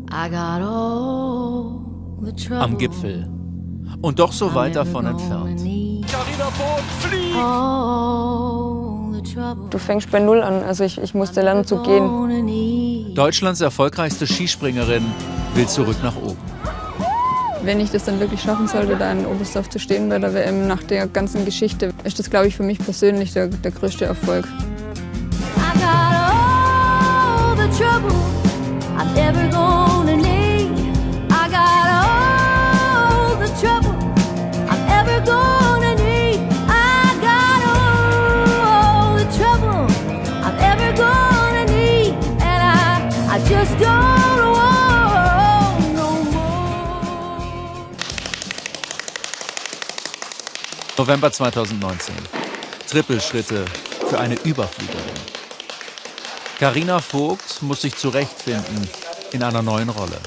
Am Gipfel. Und doch so weit davon entfernt. Carina Vogt fliegt! Du fängst bei Null an, also ich musste lernen zu gehen. Deutschlands erfolgreichste Skispringerin will zurück nach oben. Wenn ich das dann wirklich schaffen sollte, da in Oberstdorf zu stehen bei der WM nach der ganzen Geschichte, ist das, glaube ich, für mich persönlich der größte Erfolg. November 2019. Trippelschritte für eine Überfliegerin. Carina Vogt muss sich zurechtfinden in einer neuen Rolle.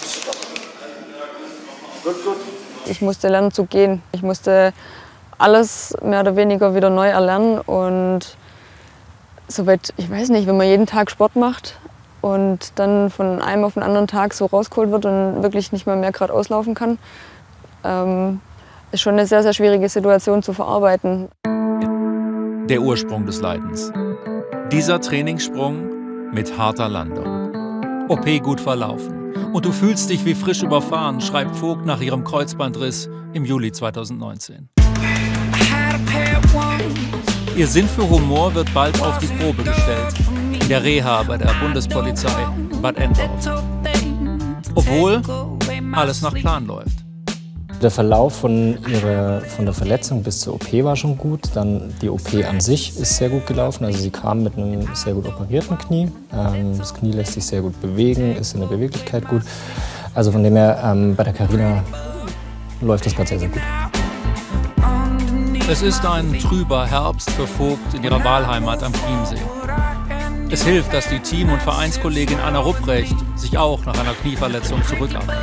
Ich musste lernen zu gehen. Ich musste alles mehr oder weniger wieder neu erlernen. Und soweit, ich weiß nicht, wenn man jeden Tag Sport macht und dann von einem auf den anderen Tag so rausgeholt wird und wirklich nicht mehr geradeaus laufen kann, ist schon eine sehr, sehr schwierige Situation zu verarbeiten. Der Ursprung des Leidens. Dieser Trainingssprung mit harter Landung. OP gut verlaufen. Und du fühlst dich wie frisch überfahren, schreibt Vogt nach ihrem Kreuzbandriss im Juli 2019. Ihr Sinn für Humor wird bald auf die Probe gestellt. In der Reha bei der Bundespolizei Bad Endorf. Obwohl alles nach Plan läuft. Der Verlauf von der Verletzung bis zur OP war schon gut. Dann die OP an sich ist sehr gut gelaufen. Also sie kam mit einem sehr gut operierten Knie. Das Knie lässt sich sehr gut bewegen, ist in der Beweglichkeit gut. Also von dem her, bei der Carina läuft das Ganze sehr, sehr gut. Es ist ein trüber Herbst für Vogt in ihrer Wahlheimat am Chiemsee. Es hilft, dass die Team- und Vereinskollegin Anna Rupprecht sich auch nach einer Knieverletzung zurückarbeitet.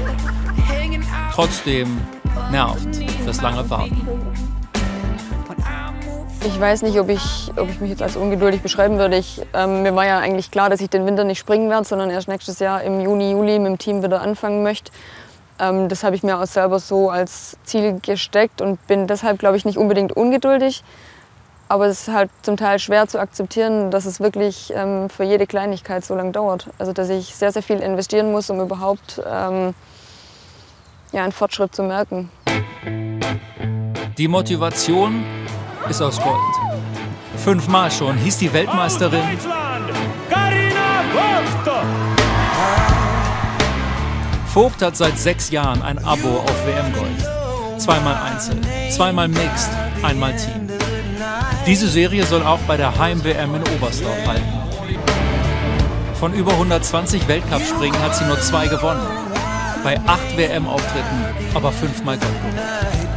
Trotzdem nervt das lange Warten. Ich weiß nicht, ob ich mich jetzt als ungeduldig beschreiben würde. Mir war ja eigentlich klar, dass ich den Winter nicht springen werde, sondern erst nächstes Jahr im Juni, Juli mit dem Team wieder anfangen möchte. Das habe ich mir auch selber so als Ziel gesteckt und bin deshalb, glaube ich, nicht unbedingt ungeduldig. Aber es ist halt zum Teil schwer zu akzeptieren, dass es wirklich für jede Kleinigkeit so lange dauert. Also dass ich sehr, sehr viel investieren muss, um überhaupt einen Fortschritt zu merken. Die Motivation ist aus Gold. 5-mal schon hieß die Weltmeisterin Carina Vogt! Vogt hat seit 6 Jahren ein Abo auf WM-Gold. 2-mal Einzel, 2-mal Mixed, 1-mal Team. Diese Serie soll auch bei der Heim-WM in Oberstdorf halten. Von über 120 Weltcup-Springen hat sie nur 2 gewonnen. Bei 8 WM-Auftritten aber 5-mal Gold geholt.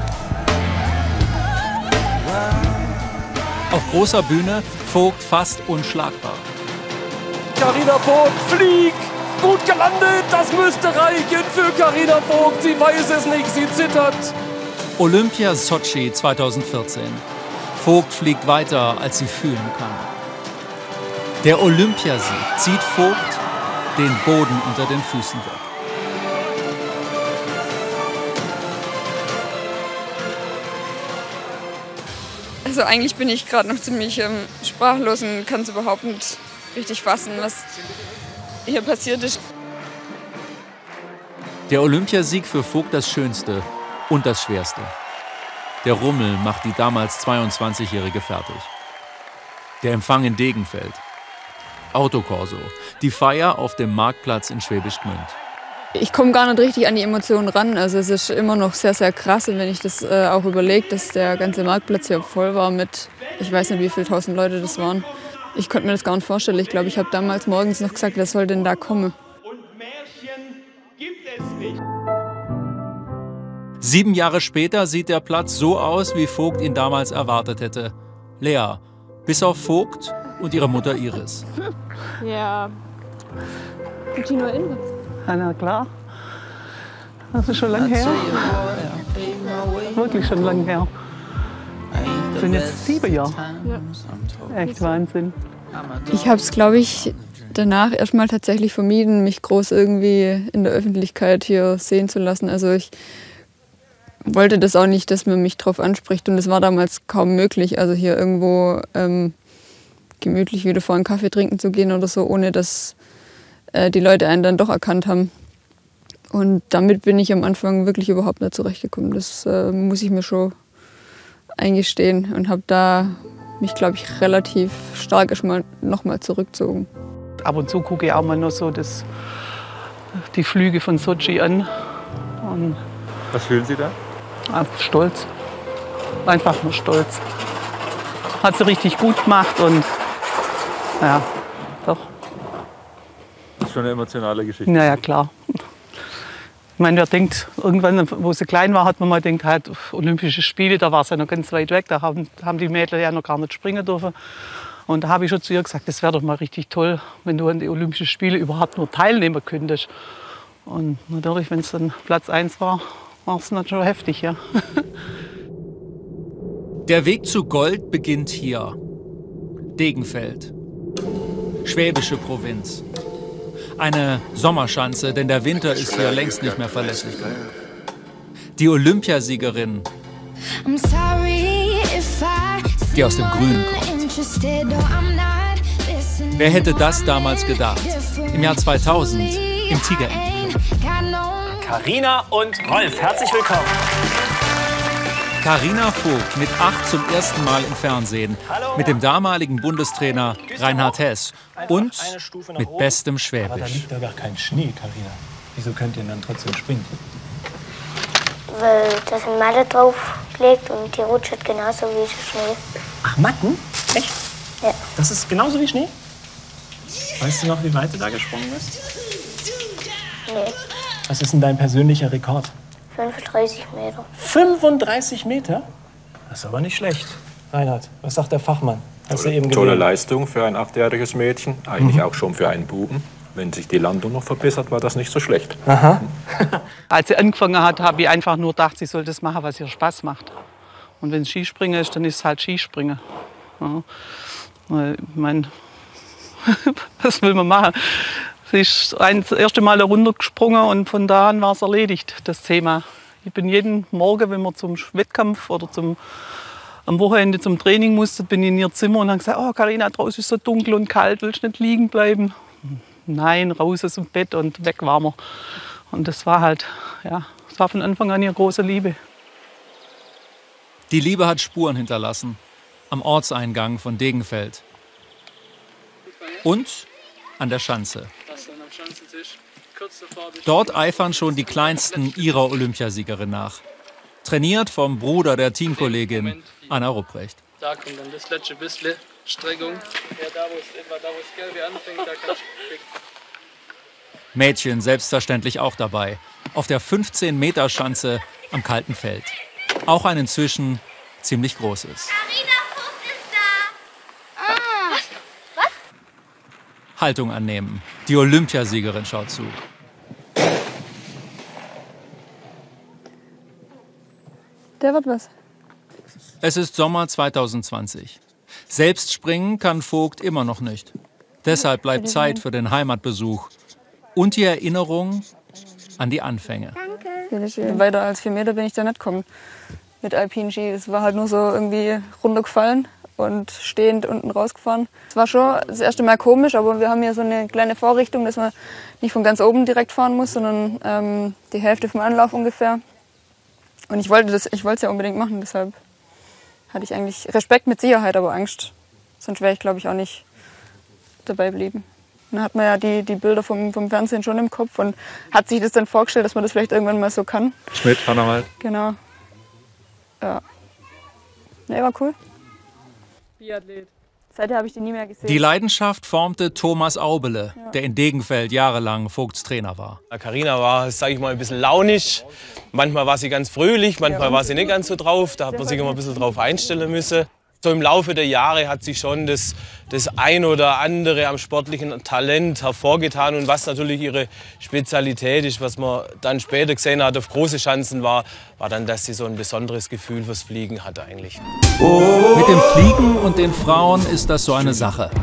Auf großer Bühne Vogt fast unschlagbar. Carina Vogt fliegt! Gut gelandet! Das müsste reichen für Carina Vogt. Sie weiß es nicht, sie zittert. Olympia Sochi 2014. Vogt fliegt weiter, als sie fühlen kann. Der Olympiasieg zieht Vogt den Boden unter den Füßen weg. Also eigentlich bin ich gerade noch ziemlich sprachlos und kann es überhaupt nicht richtig fassen, was hier passiert ist. Der Olympiasieg für Vogt das Schönste und das Schwerste. Der Rummel macht die damals 22-Jährige fertig. Der Empfang in Degenfeld. Autokorso. Die Feier auf dem Marktplatz in Schwäbisch Gmünd. Ich komme gar nicht richtig an die Emotionen ran. Also es ist immer noch sehr, sehr krass. Und wenn ich das auch überlege, dass der ganze Marktplatz hier voll war mit, ich weiß nicht, wie viele 1000 Leute das waren. Ich konnte mir das gar nicht vorstellen. Ich glaube, ich habe damals morgens noch gesagt, wer soll denn da kommen? Und Märchen gibt es nicht. 7 Jahre später sieht der Platz so aus, wie Vogt ihn damals erwartet hätte. Leer, bis auf Vogt und ihre Mutter Iris. Ja, Gino in. Na klar. Das ist schon lange her. Wirklich schon lange her. Das sind jetzt 7 Jahre. Ja. Echt Wahnsinn. Ich habe es, glaube ich, danach erstmal tatsächlich vermieden, mich groß irgendwie in der Öffentlichkeit hier sehen zu lassen. Also ich wollte das auch nicht, dass man mich drauf anspricht. Und es war damals kaum möglich, also hier irgendwo gemütlich wieder vor einen Kaffee trinken zu gehen oder so, ohne dass die Leute einen dann doch erkannt haben. Und damit bin ich am Anfang wirklich überhaupt nicht zurechtgekommen. Das muss ich mir schon eingestehen und habe da mich, glaube ich, relativ stark erstmal nochmal zurückgezogen. Ab und zu gucke ich auch mal nur so die Flüge von Sochi an. Und was fühlen Sie da? Stolz. Einfach nur stolz. Hat sie richtig gut gemacht und ja, doch. Das ist schon eine emotionale Geschichte. Naja, klar. Ich meine, wer denkt, irgendwann, wo sie klein war, hat man mal gedacht, halt, Olympische Spiele, da war sie ja noch ganz weit weg, da haben die Mädchen ja noch gar nicht springen dürfen. Und da habe ich schon zu ihr gesagt, das wäre doch mal richtig toll, wenn du an den Olympischen Spielen überhaupt nur teilnehmen könntest. Und natürlich, wenn es dann Platz 1 war, war es dann schon heftig, ja. Der Weg zu Gold beginnt hier. Degenfeld. Schwäbische Provinz. Eine Sommerschanze, denn der Winter ist hier längst nicht mehr verlässlich genug. Die Olympiasiegerin, die aus dem Grünen kommt. Wer hätte das damals gedacht? Im Jahr 2000, im Tigerentenclub. Carina und Rolf, herzlich willkommen. Carina Vogt mit 8 zum ersten Mal im Fernsehen, mit dem damaligen Bundestrainer Reinhard Hess und mit bestem Aber da Schwäbisch. liegt doch gar kein Schnee, Carina. Wieso könnt ihr dann trotzdem springen? Weil da sind Matte draufgelegt und die rutscht genauso wie Schnee. Ach, Matten? Echt? Ja. Das ist genauso wie Schnee? Weißt du noch, wie weit du da gesprungen bist? Nee, Was ist denn dein persönlicher Rekord? 35 Meter. 35 Meter? Das ist aber nicht schlecht. Reinhard, was sagt der Fachmann? Hast du eben Tolle gesehen? Leistung für ein 8-jähriges Mädchen, eigentlich auch schon für einen Buben. Wenn sich die Landung noch verbessert, war das nicht so schlecht. Aha. Als sie angefangen hat, habe ich einfach nur gedacht, sie soll das machen, was ihr Spaß macht. Und wenn es Skispringen ist, dann ist es halt Skispringen. Ja. Weil, ich meine, was will man machen? Sie ist das erste Mal da runtergesprungen und von da an war es erledigt, das Thema. Ich bin jeden Morgen, wenn wir zum Wettkampf oder am Wochenende zum Training musste, bin ich in ihr Zimmer und habe gesagt, oh Carina, draußen ist so dunkel und kalt, willst du nicht liegen bleiben? Nein, raus aus dem Bett und weg waren wir. Und das war halt, ja, das war von Anfang an ihre große Liebe. Die Liebe hat Spuren hinterlassen. Am Ortseingang von Degenfeld. Und an der Schanze. Dort eifern schon die Kleinsten ihrer Olympiasiegerin nach. Trainiert vom Bruder der Teamkollegin Anna Rupprecht. Da kommt dann das letzte bisschen Streckung. Ja, da wo es gelbe anfängt, da kannst du. Mädchen selbstverständlich auch dabei. Auf der 15-Meter-Schanze am kalten Feld. Auch ein inzwischen ziemlich großes. Carina Vogt ist da! Was? Haltung annehmen. Die Olympiasiegerin schaut zu. Der wird was. Es ist Sommer 2020. Selbst springen kann Vogt immer noch nicht. Deshalb bleibt Zeit für den Heimatbesuch und die Erinnerung an die Anfänge. Danke. Weiter als 4 Meter bin ich da nicht gekommen mit Alpin-Ski. Es war halt nur so irgendwie runtergefallen und stehend unten rausgefahren. Es war schon das erste Mal komisch, aber wir haben hier so eine kleine Vorrichtung, dass man nicht von ganz oben direkt fahren muss, sondern die Hälfte vom Anlauf ungefähr. Und ich wollte es ja unbedingt machen, deshalb hatte ich eigentlich Respekt mit Sicherheit, aber Angst. Sonst wäre ich, glaube ich, auch nicht dabei geblieben. Dann hat man ja die Bilder vom Fernsehen schon im Kopf und hat sich das dann vorgestellt, dass man das vielleicht irgendwann mal so kann. Schmidt, Hannawald. Genau. Ja. Nee, war cool. Biathlet. Seither habe ich die nie mehr gesehen. Die Leidenschaft formte Thomas Aubele, der in Degenfeld jahrelang Vogts Trainer war. Carina war, sage ich mal, ein bisschen launisch. Manchmal war sie ganz fröhlich, manchmal war sie nicht ganz so drauf. Da hat man sich immer ein bisschen drauf einstellen müssen. So im Laufe der Jahre hat sie schon das ein oder andere am sportlichen Talent hervorgetan. Und was natürlich ihre Spezialität ist, was man dann später gesehen hat auf große Schanzen, war dann, dass sie so ein besonderes Gefühl fürs Fliegen hat eigentlich. Mit dem Fliegen und den Frauen ist das so eine Sache.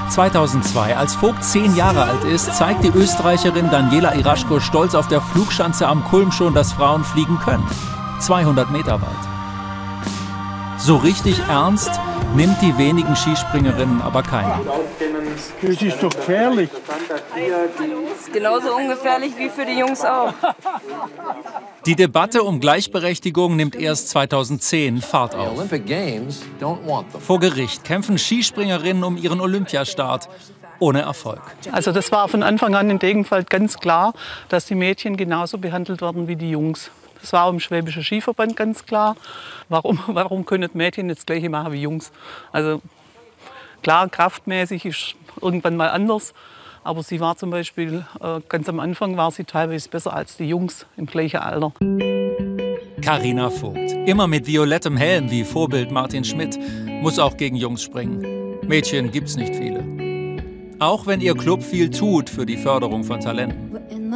2002, als Vogt 10 Jahre alt ist, zeigt die Österreicherin Daniela Iraschko stolz auf der Flugschanze am Kulm schon, dass Frauen fliegen können. 200 Meter weit. So richtig ernst nimmt die wenigen Skispringerinnen aber keiner. Das ist doch gefährlich. Das ist genauso ungefährlich wie für die Jungs auch. Die Debatte um Gleichberechtigung nimmt erst 2010 Fahrt auf. Vor Gericht kämpfen Skispringerinnen um ihren Olympiastart. Ohne Erfolg. Also das war von Anfang an in Degenfeld ganz klar, dass die Mädchen genauso behandelt werden wie die Jungs. Das war auch im Schwäbischen Skiverband ganz klar. Warum können Mädchen das Gleiche machen wie Jungs? Also klar, kraftmäßig ist irgendwann mal anders. Aber sie war zum Beispiel, ganz am Anfang war sie teilweise besser als die Jungs im gleichen Alter. Carina Vogt, immer mit violettem Helm wie Vorbild Martin Schmidt, muss auch gegen Jungs springen. Mädchen gibt's nicht viele. Auch wenn ihr Club viel tut für die Förderung von Talenten.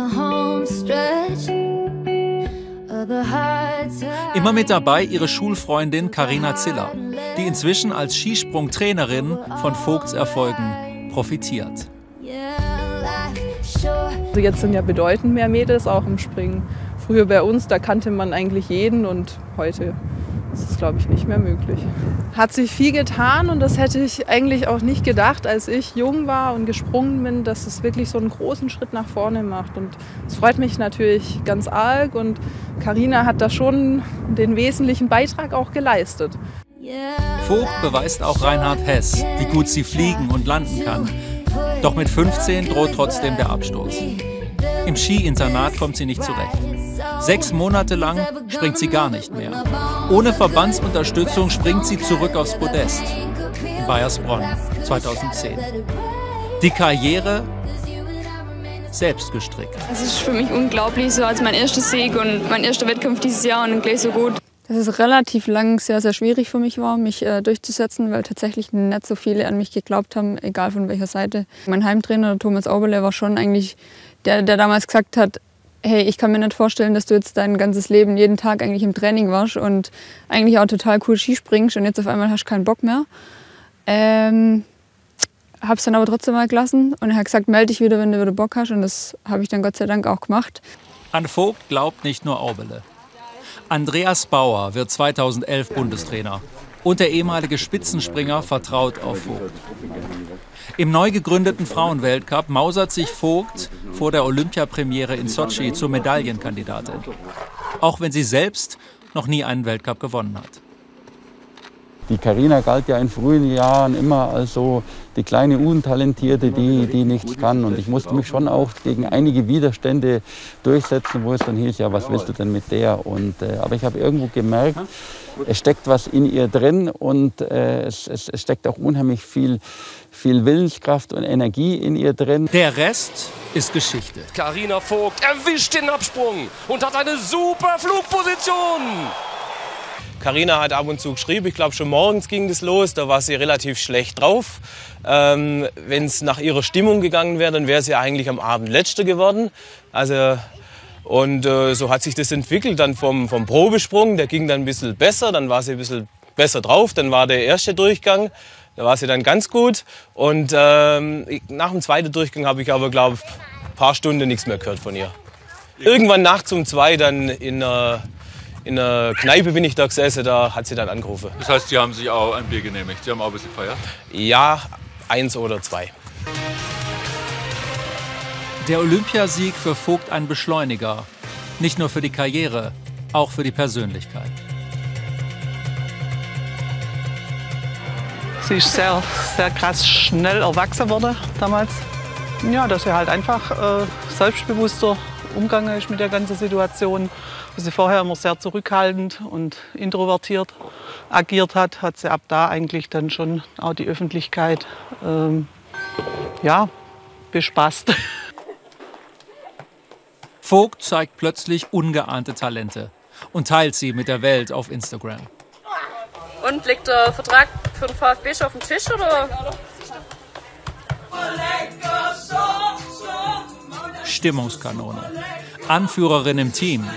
Immer mit dabei ihre Schulfreundin Carina Ziller, die inzwischen als Skisprungtrainerin von Vogts Erfolgen profitiert. Also jetzt sind ja bedeutend mehr Mädels auch im Springen. Früher bei uns, da kannte man eigentlich jeden und heute ist es, glaube ich, nicht mehr möglich. Hat sich viel getan und das hätte ich eigentlich auch nicht gedacht, als ich jung war und gesprungen bin, dass es wirklich so einen großen Schritt nach vorne macht. Und es freut mich natürlich ganz arg und Carina hat da schon den wesentlichen Beitrag auch geleistet. Vogt beweist auch Reinhard Hess, wie gut sie fliegen und landen kann. Doch mit 15 droht trotzdem der Absturz. Im Skiinternat kommt sie nicht zurecht. 6 Monate lang springt sie gar nicht mehr. Ohne Verbandsunterstützung springt sie zurück aufs Podest. In Baiersbronn 2010. Die Karriere selbst gestrickt. Es ist für mich unglaublich, so als mein erster Sieg und mein erster Wettkampf dieses Jahr und gleich so gut. Dass es relativ lang sehr, sehr schwierig für mich war, mich durchzusetzen, weil tatsächlich nicht so viele an mich geglaubt haben, egal von welcher Seite. Mein Heimtrainer, der Thomas Auberle, war schon eigentlich der damals gesagt hat, hey, ich kann mir nicht vorstellen, dass du jetzt dein ganzes Leben jeden Tag eigentlich im Training warst und eigentlich auch total cool Ski springst und jetzt auf einmal hast du keinen Bock mehr. Hab's dann aber trotzdem mal gelassen und er hat gesagt, melde dich wieder, wenn du wieder Bock hast und das habe ich dann Gott sei Dank auch gemacht. An Vogt glaubt nicht nur Auberle. Andreas Bauer wird 2011 Bundestrainer und der ehemalige Spitzenspringer vertraut auf Vogt. Im neu gegründeten Frauenweltcup mausert sich Vogt vor der Olympiapremiere in Sotschi zur Medaillenkandidatin. Auch wenn sie selbst noch nie einen Weltcup gewonnen hat. Die Carina galt ja in frühen Jahren immer als so die kleine Untalentierte, die nichts kann. Und ich musste mich schon auch gegen einige Widerstände durchsetzen, wo es dann hieß, ja, was willst du denn mit der? Aber ich habe irgendwo gemerkt, es steckt was in ihr drin und es steckt auch unheimlich viel Willenskraft und Energie in ihr drin. Der Rest ist Geschichte. Carina Vogt erwischt den Absprung und hat eine super Flugposition. Carina hat ab und zu geschrieben, ich glaube schon morgens ging das los, da war sie relativ schlecht drauf. Wenn es nach ihrer Stimmung gegangen wäre, dann wäre sie eigentlich am Abend Letzte geworden. So hat sich das entwickelt dann vom Probesprung, der ging dann ein bisschen besser, dann war sie ein bisschen besser drauf, dann war der erste Durchgang, da war sie dann ganz gut. Und nach dem zweiten Durchgang habe ich aber, glaube ich, ein paar Stunden nichts mehr gehört von ihr. Irgendwann nachts um 2 dann in einer Kneipe bin ich da gesessen, da hat sie dann angerufen. Das heißt, Sie haben sich auch ein Bier genehmigt? Sie haben auch ein bisschen gefeiert? Ja, 1 oder 2. Der Olympiasieg für Vogt ein Beschleuniger. Nicht nur für die Karriere, auch für die Persönlichkeit. Sie ist sehr, sehr krass schnell erwachsen worden damals. Ja, dass sie halt einfach selbstbewusster umgegangen ist mit der ganzen Situation. Wo sie vorher immer sehr zurückhaltend und introvertiert agiert hat, hat sie ab da eigentlich dann schon auch die Öffentlichkeit bespaßt. Vogt zeigt plötzlich ungeahnte Talente und teilt sie mit der Welt auf Instagram. Und liegt der Vertrag für den VfB schon auf dem Tisch, oder? Stimmungskanone. Anführerin im Team.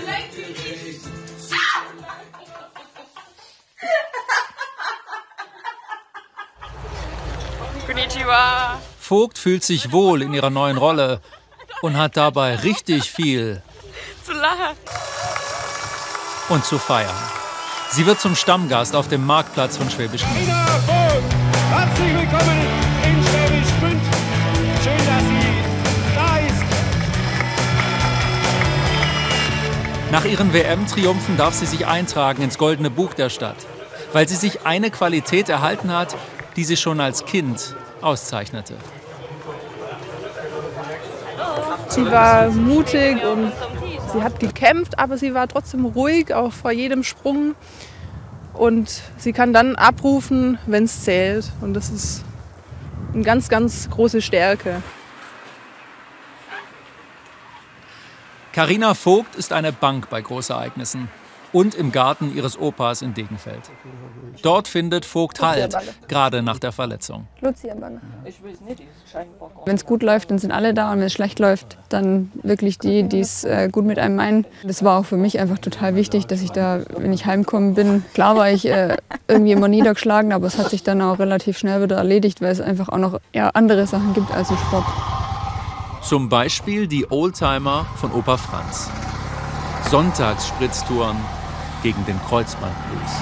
Konnichiwa. Vogt fühlt sich wohl in ihrer neuen Rolle und hat dabei richtig viel zu lachen und zu feiern. Sie wird zum Stammgast auf dem Marktplatz von Schwäbisch Gmünd. Herzlich willkommen in Schwäbisch Gmünd. Schön, dass sie da ist. Nach ihren WM-Triumphen darf sie sich eintragen ins Goldene Buch der Stadt, weil sie sich eine Qualität erhalten hat, die sie schon als Kind auszeichnete. Sie war mutig und sie hat gekämpft, aber sie war trotzdem ruhig, auch vor jedem Sprung. Und sie kann dann abrufen, wenn es zählt. Und das ist eine ganz, ganz große Stärke. Carina Vogt ist eine Bank bei Großereignissen und im Garten ihres Opas in Degenfeld. Dort findet Vogt Halt, gerade nach der Verletzung. Wenn es gut läuft, dann sind alle da, und wenn es schlecht läuft, dann wirklich die, die es gut mit einem meinen. Das war auch für mich einfach total wichtig, dass ich da, wenn ich heimgekommen bin, klar war ich irgendwie immer niedergeschlagen, aber es hat sich dann auch relativ schnell wieder erledigt, weil es einfach auch noch andere Sachen gibt als im Sport. Zum Beispiel die Oldtimer von Opa Franz. Sonntagsspritztouren gegen den Kreuzbandblues.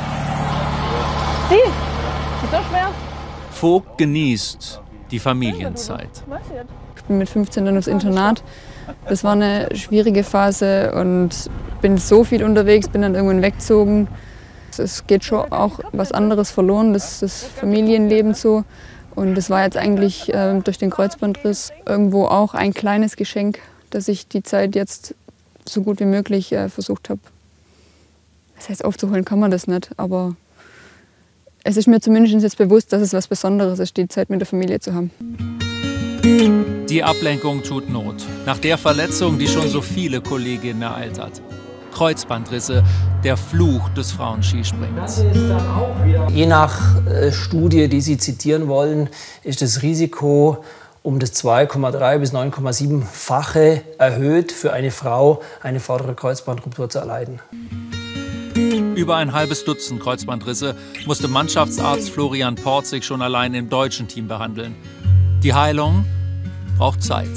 Ist so schwer. Vogt genießt die Familienzeit. Ich bin mit 15 dann aufs Internat. Das war eine schwierige Phase und bin so viel unterwegs, bin dann irgendwann weggezogen. Es geht schon auch was anderes verloren, das Familienleben so. Und das war jetzt eigentlich durch den Kreuzbandriss irgendwo auch ein kleines Geschenk, dass ich die Zeit jetzt so gut wie möglich versucht habe. Das heißt, aufzuholen kann man das nicht, aber es ist mir zumindest jetzt bewusst, dass es was Besonderes ist, die Zeit mit der Familie zu haben. Die Ablenkung tut Not. Nach der Verletzung, die schon so viele Kolleginnen ereilt hat. Kreuzbandrisse, der Fluch des Frauenskisprings. Je nach Studie, die Sie zitieren wollen, ist das Risiko um das 2,3 bis 9,7-fache erhöht für eine Frau, eine vordere Kreuzbandruptur zu erleiden. Über ein halbes Dutzend Kreuzbandrisse musste Mannschaftsarzt Florian Porzig schon allein im deutschen Team behandeln. Die Heilung braucht Zeit.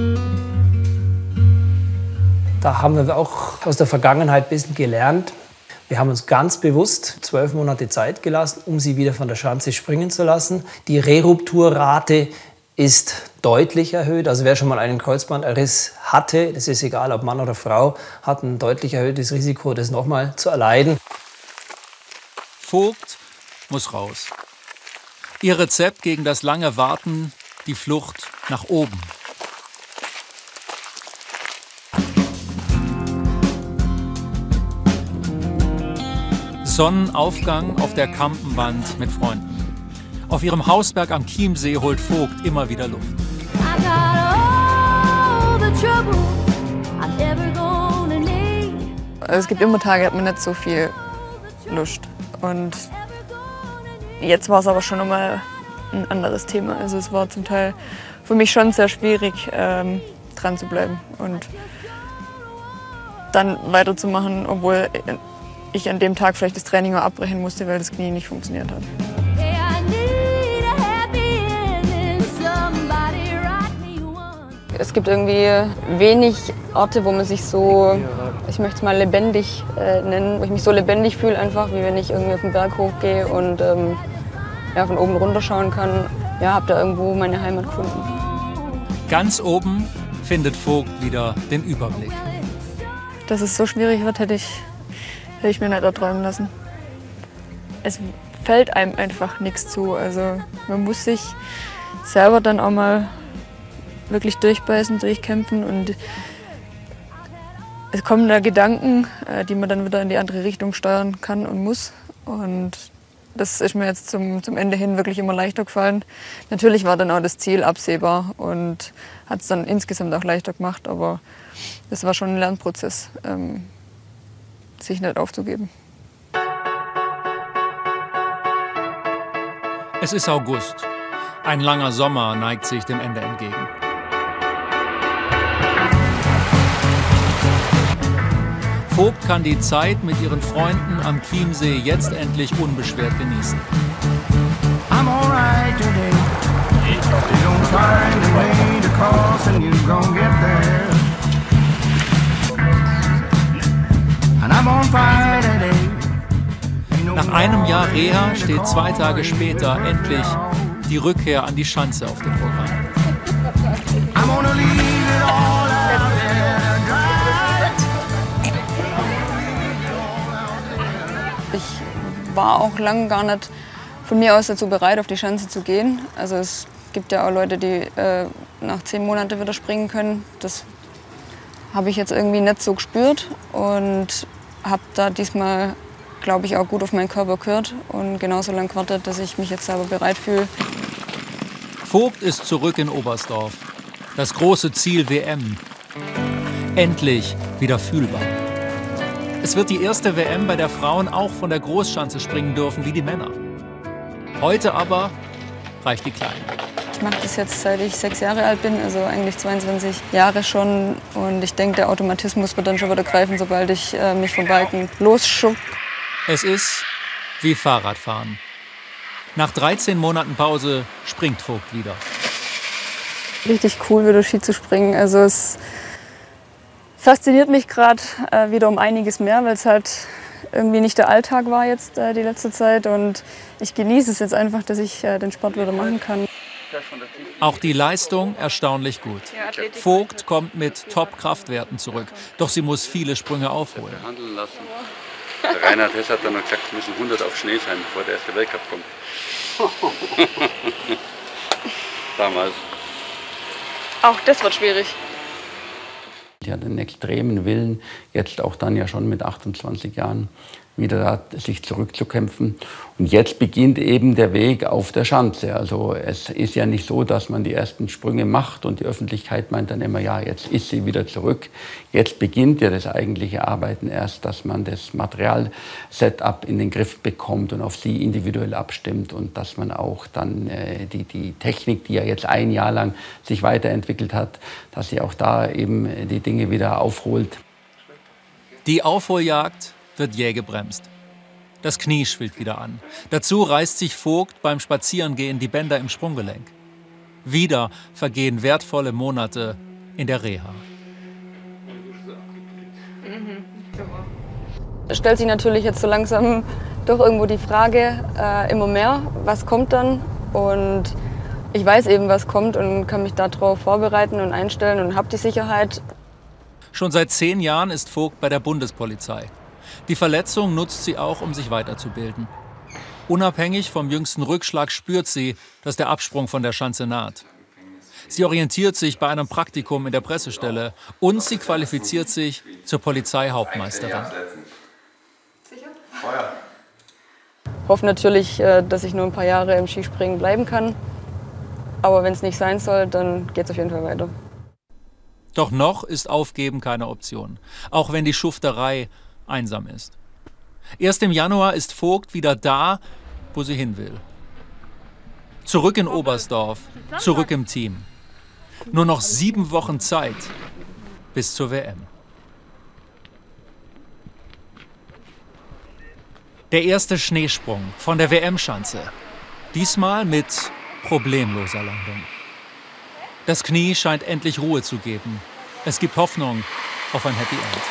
Da haben wir auch aus der Vergangenheit ein bisschen gelernt. Wir haben uns ganz bewusst 12 Monate Zeit gelassen, um sie wieder von der Schanze springen zu lassen. Die Rerupturrate ist deutlich erhöht. Also wer schon mal einen Kreuzbandriss hatte, das ist egal ob Mann oder Frau, hat ein deutlich erhöhtes Risiko, das nochmal zu erleiden. Vogt muss raus. Ihr Rezept gegen das lange Warten, die Flucht nach oben. Sonnenaufgang auf der Kampenwand mit Freunden. Auf ihrem Hausberg am Chiemsee holt Vogt immer wieder Luft. Es gibt immer Tage, da hat man nicht so viel Lust. Und jetzt war es aber schon nochmal ein anderes Thema. Also es war zum Teil für mich schon sehr schwierig, dran zu bleiben und dann weiterzumachen, obwohl ich an dem Tag vielleicht das Training auch abbrechen musste, weil das Knie nicht funktioniert hat. Es gibt irgendwie wenig Orte, wo man sich so, ich möchte es mal lebendig nennen, wo ich mich so lebendig fühle, einfach wie wenn ich irgendwie auf den Berg hochgehe und von oben runter schauen kann. Ja, habe da irgendwo meine Heimat gefunden. Ganz oben findet Vogt wieder den Überblick. Dass es so schwierig wird, hätte ich mir nicht erträumen lassen. Es fällt einem einfach nichts zu. Also man muss sich selber dann auch mal wirklich durchbeißen, durchkämpfen und es kommen da Gedanken, die man dann wieder in die andere Richtung steuern kann und muss. Und das ist mir jetzt zum Ende hin wirklich immer leichter gefallen. Natürlich war dann auch das Ziel absehbar und hat es dann insgesamt auch leichter gemacht, aber das war schon ein Lernprozess, sich nicht aufzugeben. Es ist August. Ein langer Sommer neigt sich dem Ende entgegen. Vogt kann die Zeit mit ihren Freunden am Chiemsee jetzt endlich unbeschwert genießen. Nach einem Jahr Reha steht 2 Tage später endlich die Rückkehr an die Schanze auf dem Programm. Ich war auch lange gar nicht von mir aus dazu bereit, auf die Schanze zu gehen. Also es gibt ja auch Leute, die nach 10 Monaten wieder springen können. Das habe ich jetzt irgendwie nicht so gespürt und habe da diesmal, glaube ich, auch gut auf meinen Körper gehört und genauso lange gewartet, dass ich mich jetzt selber bereit fühle. Vogt ist zurück in Oberstdorf. Das große Ziel WM. Endlich wieder fühlbar. Es wird die erste WM, bei der Frauen auch von der Großschanze springen dürfen wie die Männer. Heute aber reicht die Kleine. Ich mache das jetzt, seit ich 6 Jahre alt bin, also eigentlich 22 Jahre schon. Und ich denke, der Automatismus wird dann schon wieder greifen, sobald ich mich vom Balken losschub. Es ist wie Fahrradfahren. Nach 13 Monaten Pause springt Vogt wieder. Richtig cool, wieder Ski zu springen. Also es fasziniert mich gerade wieder um einiges mehr, weil es halt irgendwie nicht der Alltag war jetzt die letzte Zeit. Und ich genieße es jetzt einfach, dass ich den Sport wieder machen kann. Auch die Leistung erstaunlich gut. Vogt kommt mit Top-Kraftwerten zurück. Doch sie muss viele Sprünge aufholen. Der Reinhard Hess hat dann noch gesagt, es müssen 100 auf Schnee sein, bevor der erste Weltcup kommt. Damals. Auch das wird schwierig. Die hat einen extremen Willen, jetzt auch dann ja schon mit 28 Jahren wieder da, sich zurückzukämpfen. Und jetzt beginnt eben der Weg auf der Schanze. Also es ist ja nicht so, dass man die ersten Sprünge macht und die Öffentlichkeit meint dann immer, ja, jetzt ist sie wieder zurück. Jetzt beginnt ja das eigentliche Arbeiten erst, dass man das Material-Setup in den Griff bekommt und auf sie individuell abstimmt und dass man auch dann die Technik, die ja jetzt 1 Jahr lang sich weiterentwickelt hat, dass sie auch da eben die Dinge wieder aufholt. Die Aufholjagd wird jäh gebremst. Das Knie schwillt wieder an. Dazu reißt sich Vogt beim Spazierengehen die Bänder im Sprunggelenk. Wieder vergehen wertvolle Monate in der Reha. Es stellt sich natürlich jetzt so langsam doch irgendwo die Frage, immer mehr, was kommt dann? Und ich weiß eben, was kommt und kann mich darauf vorbereiten und einstellen und habe die Sicherheit. Schon seit 10 Jahren ist Vogt bei der Bundespolizei. Die Verletzung nutzt sie auch, um sich weiterzubilden. Unabhängig vom jüngsten Rückschlag spürt sie, dass der Absprung von der Schanze naht. Sie orientiert sich bei einem Praktikum in der Pressestelle und sie qualifiziert sich zur Polizeihauptmeisterin. Ich hoffe natürlich, dass ich nur ein paar Jahre im Skispringen bleiben kann. Aber wenn es nicht sein soll, dann geht es auf jeden Fall weiter. Doch noch ist Aufgeben keine Option, auch wenn die Schufterei einsam ist. Erst im Januar ist Vogt wieder da, wo sie hin will. Zurück in Oberstdorf, zurück im Team. Nur noch 7 Wochen Zeit bis zur WM. Der erste Schneesprung von der WM-Schanze. Diesmal mit problemloser Landung. Das Knie scheint endlich Ruhe zu geben. Es gibt Hoffnung auf ein Happy End.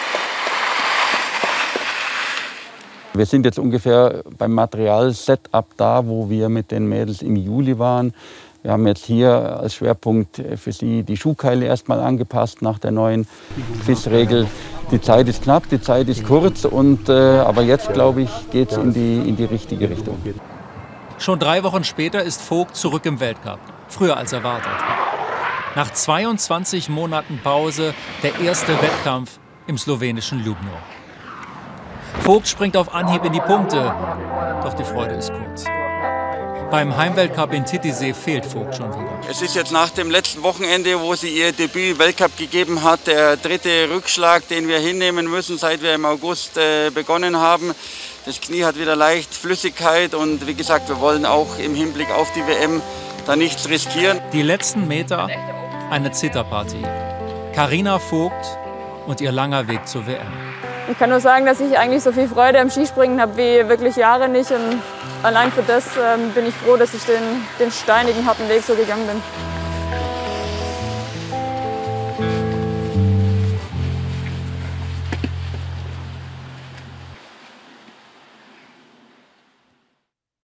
Wir sind jetzt ungefähr beim Material-Setup da, wo wir mit den Mädels im Juli waren. Wir haben jetzt hier als Schwerpunkt für sie die Schuhkeile erstmal angepasst nach der neuen FIS-Regel. Die Zeit ist knapp, die Zeit ist kurz, aber jetzt, glaube ich, geht es in die richtige Richtung. Schon 3 Wochen später ist Vogt zurück im Weltcup, früher als erwartet. Nach 22 Monaten Pause der erste Wettkampf im slowenischen Ljubno. Vogt springt auf Anhieb in die Punkte, doch die Freude ist kurz. Beim Heimweltcup in Titisee fehlt Vogt schon wieder. Es ist jetzt nach dem letzten Wochenende, wo sie ihr Debüt Weltcup gegeben hat, der 3. Rückschlag, den wir hinnehmen müssen, seit wir im August begonnen haben. Das Knie hat wieder leicht Flüssigkeit und wie gesagt, wir wollen auch im Hinblick auf die WM da nichts riskieren. Die letzten Meter, eine Zitterpartie. Carina Vogt und ihr langer Weg zur WM. Ich kann nur sagen, dass ich eigentlich so viel Freude am Skispringen habe wie wirklich Jahre nicht. Und allein für das bin ich froh, dass ich den steinigen, harten Weg so gegangen bin.